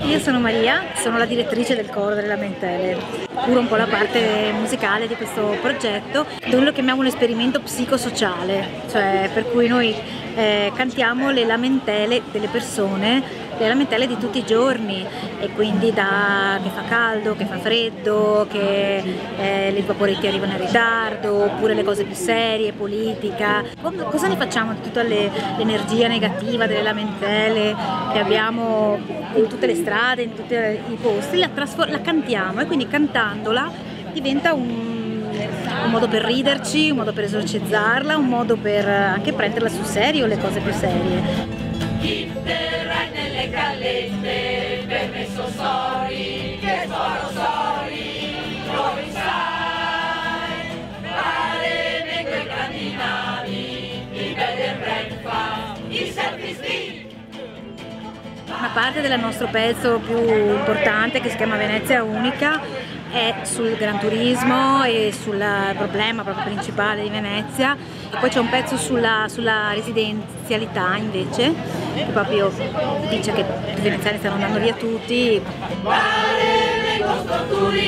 Io sono Maria, sono la direttrice del coro delle Lamentele, curo un po' la parte musicale di questo progetto. Noi lo chiamiamo un esperimento psicosociale, cioè per cui noi cantiamo le lamentele delle persone, le lamentele di tutti i giorni, e quindi che fa caldo, che fa freddo, che i vaporetti arrivano in ritardo, oppure le cose più serie, politica. Cosa ne facciamo di tutta l'energia negativa delle lamentele che abbiamo in tutte le strade, in tutti i posti? La cantiamo, e quindi cantandola diventa un modo per riderci, un modo per esorcizzarla, un modo per anche prenderla sul serio, le cose più serie. Chi terrai nelle gallette, permesso sorry, che sporo sorry, dove sai, fare vengo i grandi navi, il bed and breakfast, i servizi. Una parte del nostro pezzo più importante, che si chiama Venezia Unica, è sul Gran Turismo e sul problema proprio principale di Venezia, e poi c'è un pezzo sulla residenzialità invece, che proprio dice che i veneziani stanno andando via tutti. Fare vengo sto